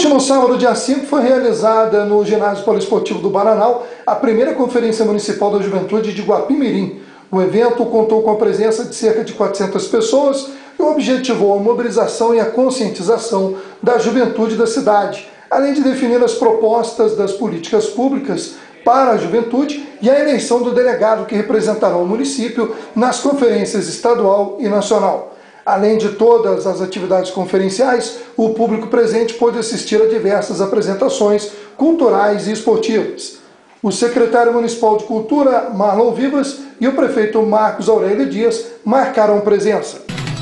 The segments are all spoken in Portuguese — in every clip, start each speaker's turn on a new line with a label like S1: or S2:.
S1: último sábado, dia 5, foi realizada no ginásio poliesportivo do Bananal a primeira Conferência Municipal da Juventude de Guapimirim. O evento contou com a presença de cerca de 400 pessoas e objetivou a mobilização e a conscientização da juventude da cidade, além de definir as propostas das políticas públicas para a juventude e a eleição do delegado que representará o município nas conferências estadual e nacional. Além de todas as atividades conferenciais, o público presente pôde assistir a diversas apresentações culturais e esportivas. O secretário municipal de Cultura, Marlon Vivas, e o prefeito Marcos Aurélio Dias marcaram presença.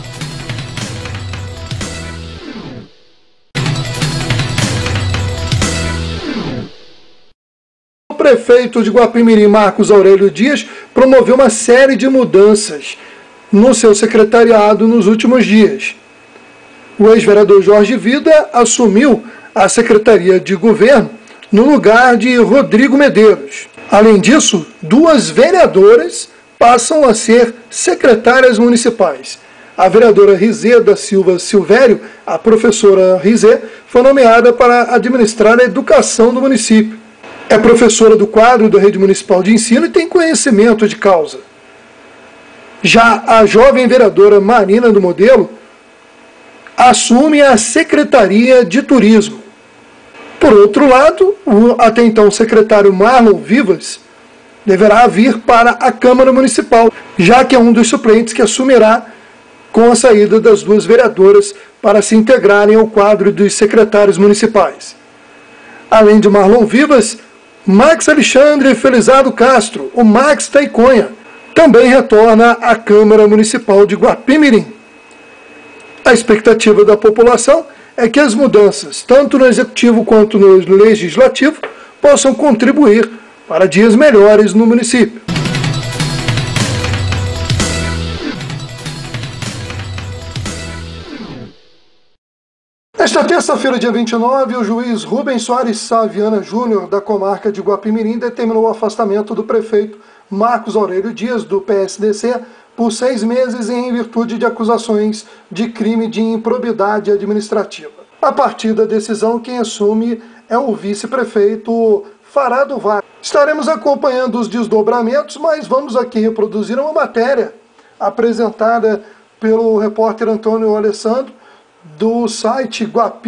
S1: O prefeito de Guapimirim, Marcos Aurélio Dias, promoveu uma série de mudanças no seu secretariado nos últimos dias. O ex-vereador Jorge Vida assumiu a Secretaria de Governo no lugar de Rodrigo Medeiros. Além disso, 2 vereadoras passam a ser secretárias municipais. A vereadora Rizê da Silva Silvério, a professora Rizê, foi nomeada para administrar a educação do município. É professora do quadro da Rede Municipal de Ensino e tem conhecimento de causa. Já a jovem vereadora Marina do Modelo assume a Secretaria de Turismo. Por outro lado, o até então secretário Marlon Vivas deverá vir para a Câmara Municipal, já que é um dos suplentes que assumirá com a saída das 2 vereadoras para se integrarem ao quadro dos secretários municipais. Além de Marlon Vivas, Max Alexandre Felizardo Castro, o Max Taiconha, também retorna à Câmara Municipal de Guapimirim. A expectativa da população é que as mudanças, tanto no Executivo quanto no Legislativo, possam contribuir para dias melhores no município. Nesta terça-feira, dia 29, o juiz Rubens Soares Saviana Júnior, da comarca de Guapimirim, determinou o afastamento do prefeito Marcos Aurélio Dias, do PSDC, por 6 meses em virtude de acusações de crime de improbidade administrativa. A partir da decisão, quem assume é o vice-prefeito Farado Vaz. Estaremos acompanhando os desdobramentos, mas vamos aqui reproduzir uma matéria apresentada pelo repórter Antônio Alessandro, do site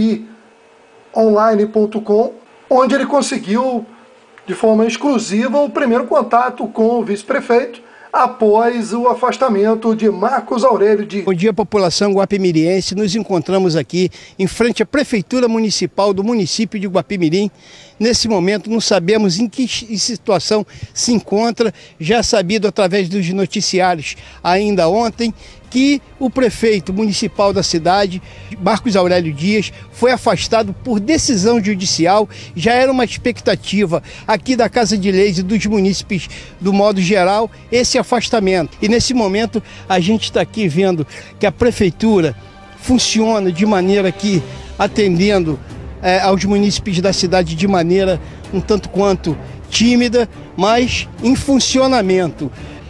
S1: guapionline.com, onde ele conseguiu, de forma exclusiva, o primeiro contato com o vice-prefeito após o afastamento de Marcos Aurélio Dias.
S2: Bom dia, população guapimiriense. Nos encontramos aqui em frente à Prefeitura Municipal do município de Guapimirim. Nesse momento não sabemos em que situação se encontra, já sabido através dos noticiários ainda ontem, que o prefeito municipal da cidade, Marcos Aurélio Dias, foi afastado por decisão judicial. Já era uma expectativa aqui da Casa de Leis e dos munícipes, do modo geral, esse afastamento. E nesse momento a gente está aqui vendo que a prefeitura funciona de maneira que, atendendo aos munícipes da cidade de maneira um tanto quanto tímida, mas em funcionamento.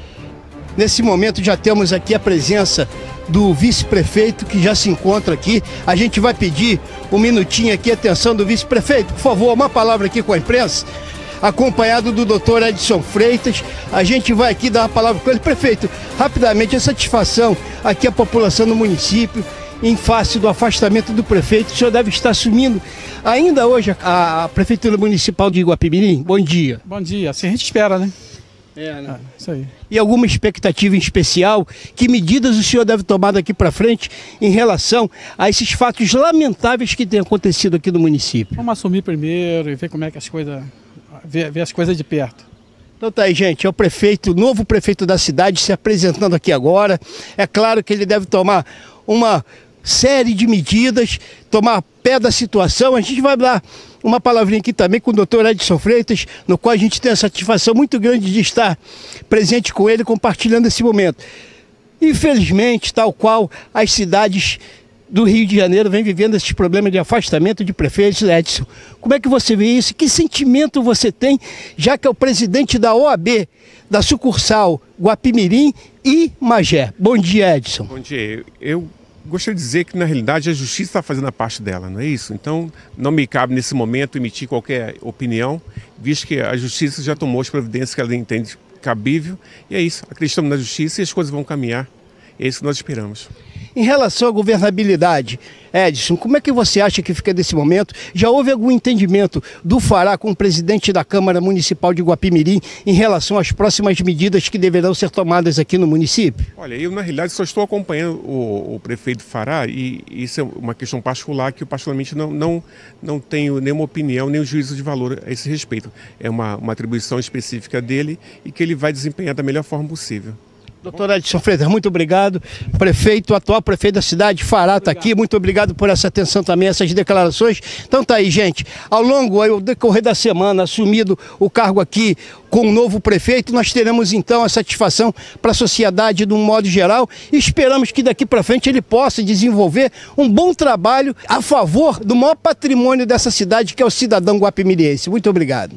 S2: Nesse momento já temos aqui a presença do vice-prefeito, que já se encontra aqui. A gente vai pedir um minutinho aqui, atenção do vice-prefeito, por favor, uma palavra aqui com a imprensa, acompanhado do doutor Edson Freitas. A gente vai aqui dar uma palavra com ele. Prefeito, rapidamente, a satisfação aqui a população do município, em face do afastamento do prefeito. O senhor deve estar assumindo ainda hoje a Prefeitura Municipal de Guapimirim. Bom dia.
S3: Bom dia, assim a gente espera, né?
S2: Né?
S3: Isso aí.
S2: E alguma expectativa em especial? Que medidas o senhor deve tomar daqui para frente em relação a esses fatos lamentáveis que têm acontecido aqui no município?
S3: Vamos assumir primeiro e ver como é que as coisas, ver as coisas de perto.
S2: Então tá aí, gente, é o prefeito, o novo prefeito da cidade se apresentando aqui agora. É claro que ele deve tomar uma série de medidas, tomar pé da situação. A gente vai dar uma palavrinha aqui também com o doutor Edson Freitas, no qual a gente tem a satisfação muito grande de estar presente com ele, compartilhando esse momento. Infelizmente, tal qual as cidades do Rio de Janeiro vêm vivendo esses problemas de afastamento de prefeitos, Edson. Como é que você vê isso? Que sentimento você tem, já que é o presidente da OAB, da sucursal Guapimirim e Magé? Bom dia, Edson.
S4: Bom dia. Eu Gostaria de dizer que, na realidade, a justiça está fazendo a parte dela, não é isso? Então, não me cabe, nesse momento, emitir qualquer opinião, visto que a justiça já tomou as providências que ela entende cabível, e é isso. Acreditamos na justiça e as coisas vão caminhar. É isso que nós esperamos.
S2: Em relação à governabilidade, Edson, como é que você acha que fica desse momento? Já houve algum entendimento do Fará com o presidente da Câmara Municipal de Guapimirim em relação às próximas medidas que deverão ser tomadas aqui no município?
S4: Olha, eu na realidade só estou acompanhando o prefeito Fará e isso é uma questão particular que eu particularmente não tenho nenhuma opinião, nem juízo de valor a esse respeito. É uma atribuição específica dele e que ele vai desempenhar da melhor forma possível.
S2: Doutor Edson Freitas, muito obrigado. Prefeito, atual prefeito da cidade, Fará está aqui. Muito obrigado por essa atenção também, essas declarações. Então tá aí, gente. Ao decorrer da semana, assumido o cargo aqui com o novo prefeito, nós teremos então a satisfação para a sociedade de um modo geral e esperamos que daqui para frente ele possa desenvolver um bom trabalho a favor do maior patrimônio dessa cidade, que é o cidadão guapimiriense. Muito obrigado.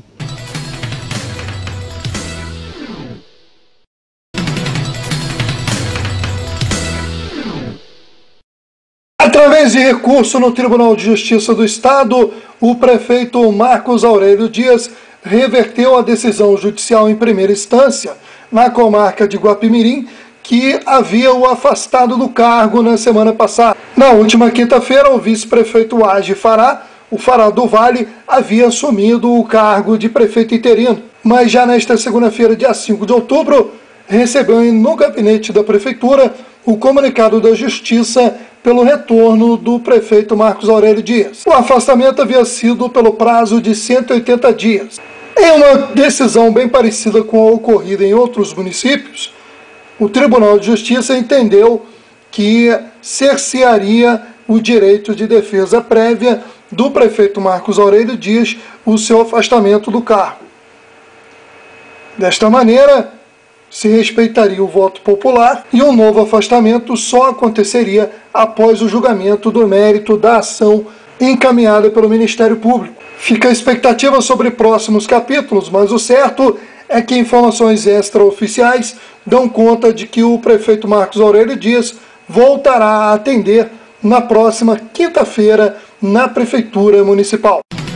S1: Através de recurso no Tribunal de Justiça do Estado, o prefeito Marcos Aurélio Dias reverteu a decisão judicial em primeira instância na comarca de Guapimirim, que havia o afastado do cargo na semana passada. Na última quinta-feira, o vice-prefeito Agi Fará, o Fará do Vale, havia assumido o cargo de prefeito interino. Mas já nesta segunda-feira, dia 5 de outubro, recebeu no gabinete da prefeitura o comunicado da Justiça pelo retorno do prefeito Marcos Aurélio Dias. O afastamento havia sido pelo prazo de 180 dias. Em uma decisão bem parecida com a ocorrida em outros municípios, o Tribunal de Justiça entendeu que cercearia o direito de defesa prévia do prefeito Marcos Aurélio Dias o seu afastamento do cargo. Desta maneira, se respeitaria o voto popular e um novo afastamento só aconteceria após o julgamento do mérito da ação encaminhada pelo Ministério Público. Fica a expectativa sobre próximos capítulos, mas o certo é que informações extraoficiais dão conta de que o prefeito Marcos Aurélio Dias voltará a atender na próxima quinta-feira na Prefeitura Municipal.